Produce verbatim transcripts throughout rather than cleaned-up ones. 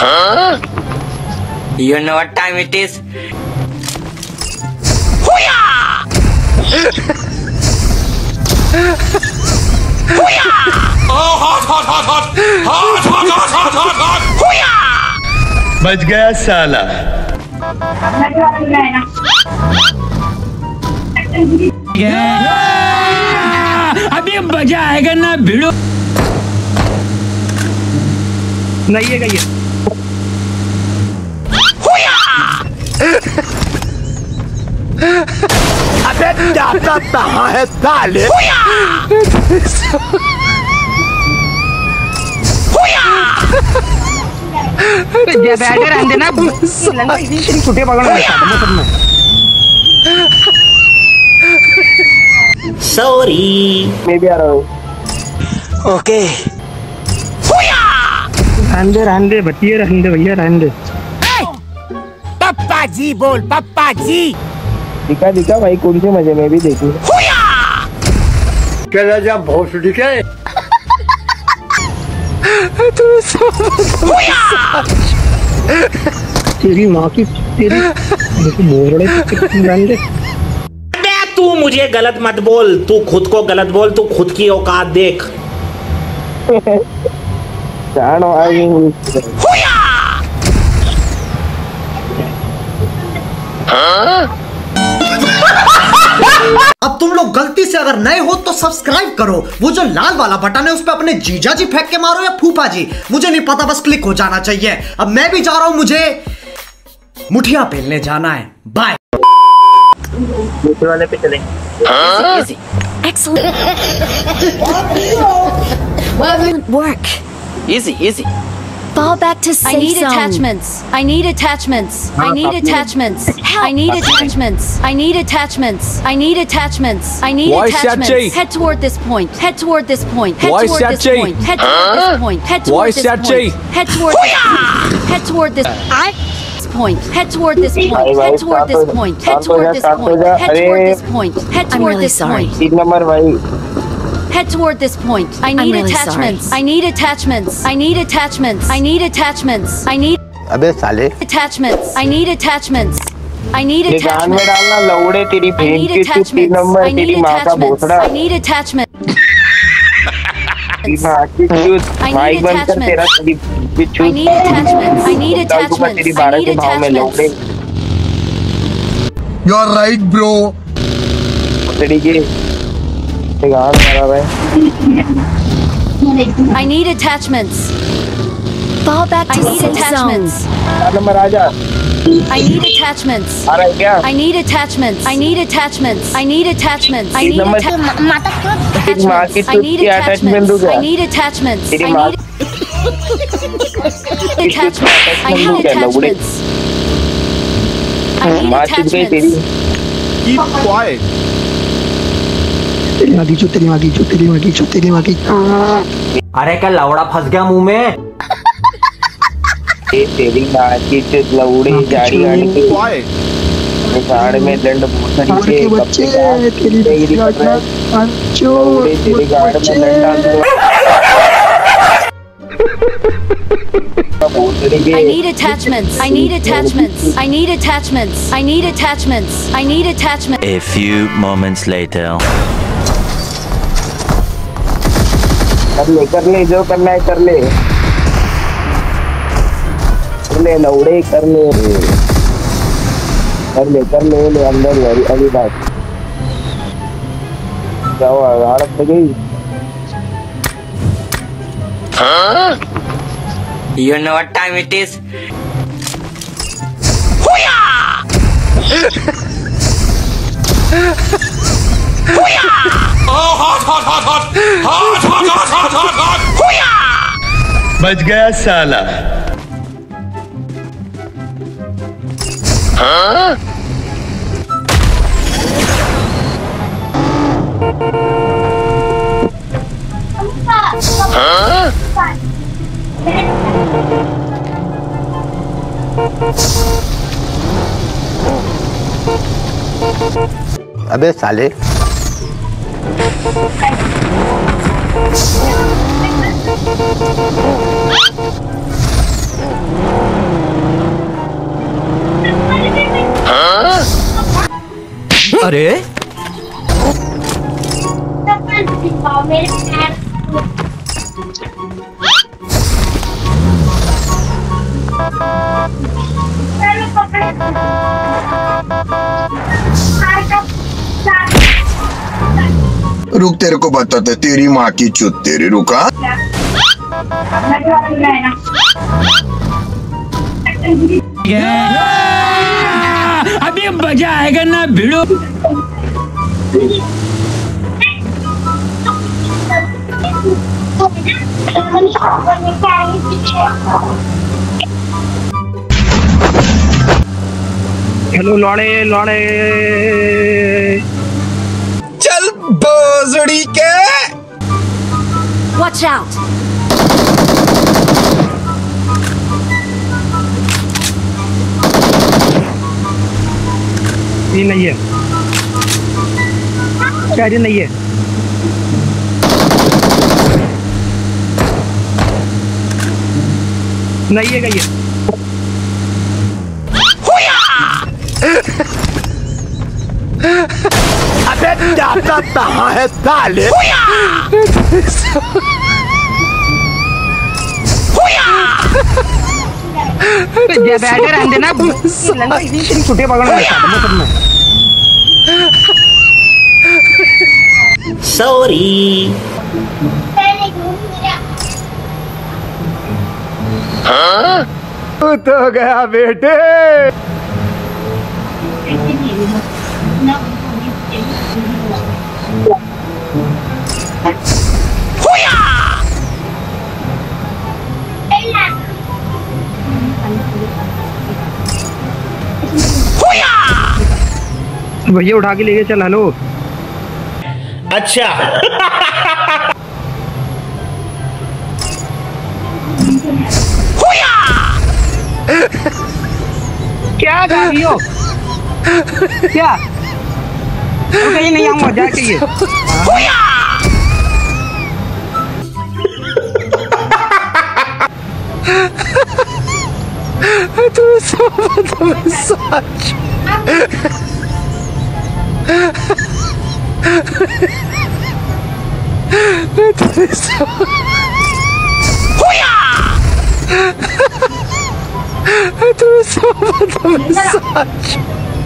You know what time it is? बच गया साला। अभी मजा आएगा ना भिड़ो। नहीं है ये। अबे जाता कहाँ है साले? बैठे रहने ना छुट्टी पकड़ना सॉरी मैं भी आ रहा हूँ। ओके रहने रहने बतिए रहने भैया रहने। पप्पा जी बोल पप्पा जी। दिखा दिखा भाई कौन से मजे में भी देखूं। क्या जा बहुत दिखे। तेरी माँ की तेरी बोल रहे तू मुझे गलत मत बोल, तू खुद को गलत बोल, तू खुद की औकात देख। अब तुम लोग गलती से अगर नए हो तो सब्सक्राइब करो, वो जो लाल वाला बटन है उस पर अपने जीजा जी फेंक के मारो या फूफा जी, मुझे नहीं पता, बस क्लिक हो जाना चाहिए। अब मैं भी जा रहा हूं, मुझे मुठिया पेलने जाना है। बाय। दूसरे वाले पे चलेंगे। Excellent work. Easy, easy. Fall back to safe I need zone. attachments. I need attachments. I need attachments. I need attachments. I need attachments. I need attachments. I need attachments. Head toward this point. Head toward this point. Head toward this point. Head toward this point. Head toward this point. Head toward this point. Head toward this point. Head toward this point. Head toward this point. Head toward this point. Head toward this point. Head toward this point. तीन नंबर भाई। Head toward this point. I need really attachments. I need attachments. I need attachments. I need attachments. I need अबे साले attachments. I need attachments. I need ये गान में attachments. डालना लौड़े तेरी I भेड़ need की तू तीन attachments. नंबर I need तेरी माँ का attachments. भोसड़ा। I need attachments. तेरी माँ की चूत I need माइक बंद कर तेरा attachments. तेरी बिच्छू। I need attachments. I need डाल दूंगा तेरी attachments. I बारह need के भाव में लौड़े। attachments. You are right bro. तेरी के गान खराब है। I need attachments. Fall back I to need safe zone. attachments. चार नंबर आ जा। I need attachments. आ रहा है क्या? I need attachments. I need attachments. I need attachments. I तीन need नंबर attachments. तेरी माँ की I चूत need की अटैचमेंट attachments. दूंगा। I need attachments. तेरी I माँ need attachments. I need attachments. I need माँ चुप गई तेरी। attachments. Keep quiet. तेरी माँ की चूत तेरी माँ की चूत तेरी माँ की चूत तेरी माँ की। अरे क्या लौड़ा फंस गया मुंह में? ये तेरी माँ की चूत लौड़े गाड़ी गाड़ी की क्वाइट। झाड़ में दंड भूसड़ी के बच्चे तेरी तेरी अंचो तेरी गाड़ में दंड I need attachments. I need attachments. I need attachments. I need attachments. I need attachments. A few moments later. कर ले कर ले जो करना है कर ले कर ले लौड़े कर ले कर ले कर ले ले अंदर वाली अभी बात क्या हुआ हालत हो गई। You know what time it is? बच गया साला। अबे साले अरे रुक, तेरे को बताते तेरी माँ की चुत तेरी। रुका अभी मजा आएगा ना भिड़ो। हेलो लौड़े लौड़े, चल बोजड़ी के। Watch out! ये नहीं है, क्या ये नहीं है? नहीं है क्या ये? अबे जाता कहाँ है साले? बैठे रहने ना, छुट्टी पकड़ना सब में। सॉरी। हाँ? तो गया बेटे। भैया उठा के लेके चल। हेलो अच्छा। क्या कर रही हो? क्या तो कहीं नहीं आऊंगा जाके ये। तू सब सच। तू सब सच।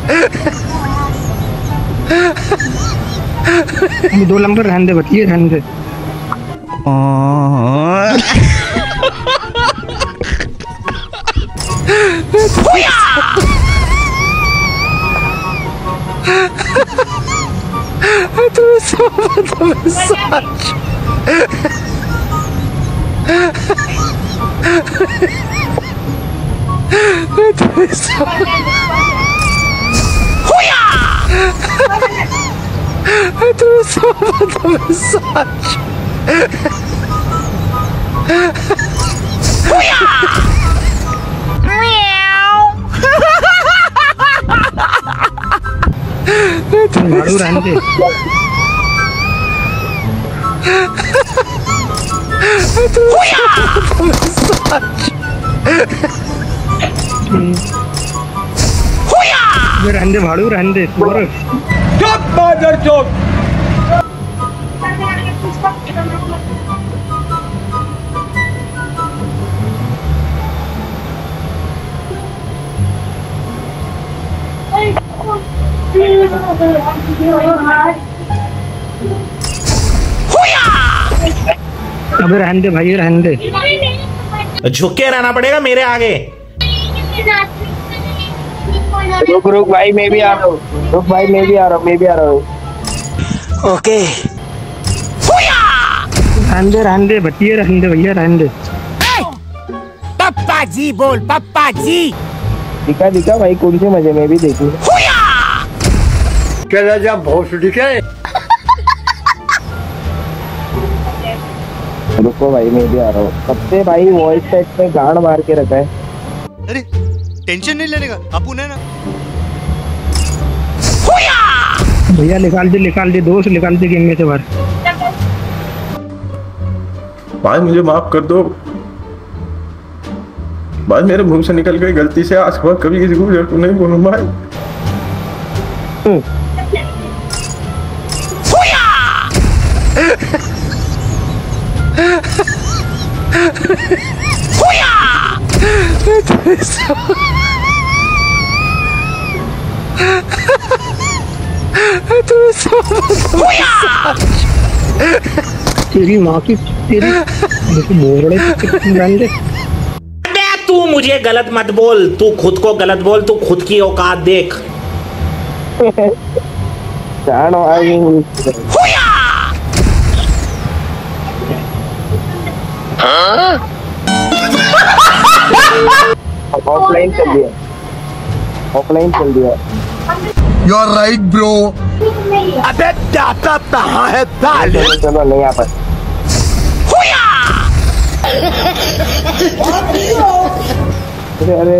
दो नंबर रहने दे, बतिए रहने दे। तू सब सच। तू सब सच। झाड़ू रहने दे। तू सब सच। रहने दे भाड़ू, रहने दे। चुप बादर चुप। अबे रहने दे भाई, रहने दे। झुक के रहना पड़ेगा मेरे आगे। रुक रुक भाई, मैं भी आ रहा हूँ। रुक भाई, मैं भी आ रहा हूँ, मैं भी आ रहा हूँ। ओके। रहने दे, रहने दे, बतिए रहने दे भैया, रहने दे। पप्पा जी बोल, पप्पा जी। दिखा दिखा भाई, कौन से मजे में भी देखी। क्या जा भोसड़ी के। रुको भाई, मैं भी आ रहा हूँ। कब से भाई वॉइस सेट में गाड़ मार के रखा है। अरे टेंशन नहीं लेने का, अपन है ना। भैया निकाल दे, निकाल दे, दोस्त निकाल दे गेम में से बाहर। भाई मुझे माफ कर दो भाई, मेरे मुंह से निकल गई गलती से। आज के बाद कभी किसी को नहीं बोलूं भाई। तेरी माँ की तेरी बोलड़े तू मुझे गलत मत बोल, तू खुद को गलत बोल, तू खुद की औकात देख। ऑफलाइन चल दिया, ऑफलाइन चल दिया। You are right bro. अबे दाता कहाँ है साले? चलो नहीं यहाँ पर। अरे अरे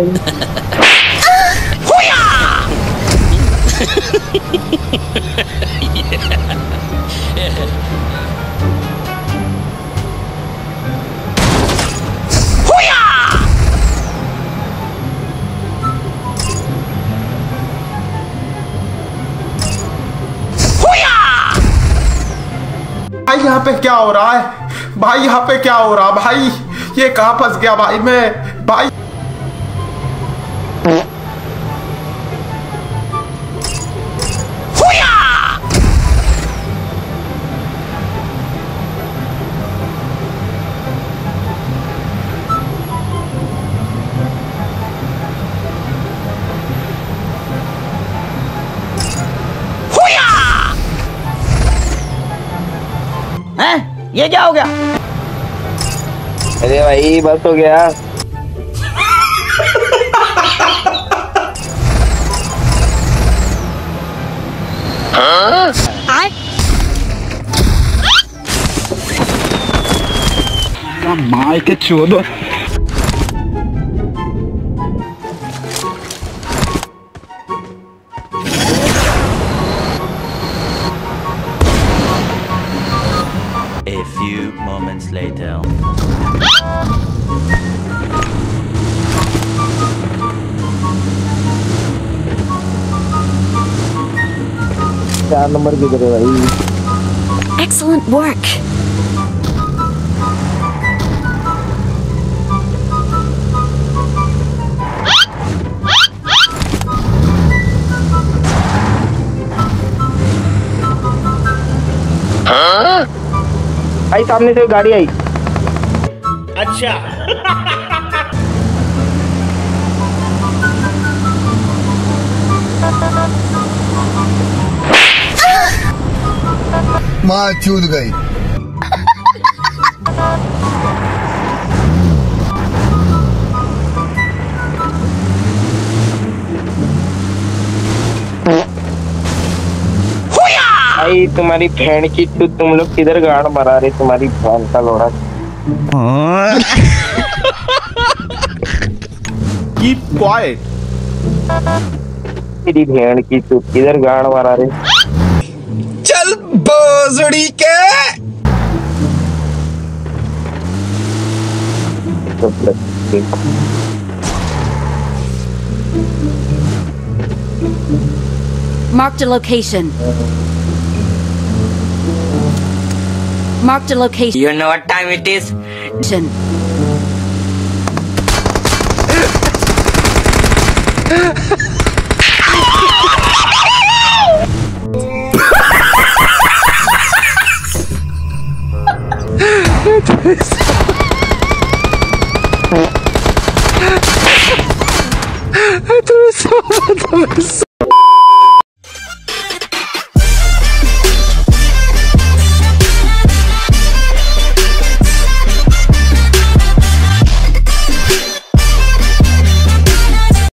भाई यहाँ पे क्या हो रहा है? भाई यहाँ पे क्या हो रहा भाई? ये कहाँ फंस गया भाई मैं? भाई हैं? ये क्या हो गया? अरे भाई बस हो गया। हाँ? माई के चोदो। A few moments later. चार नंबर किधर है भाई? Excellent work. हाँ? भाई सामने से गाड़ी आई। अच्छा। माँ चूद गई। भाई तुम्हारी बहन की तू तुम लोग किधर गाड़ मरा रहे? तुम्हारी बहन का लोड़ा। Keep quiet. तेरी बहन की तू किधर गाड़ मरा रहे? चल बोजड़ी के। Marked a location. Marked a location. You know what time it is? It was so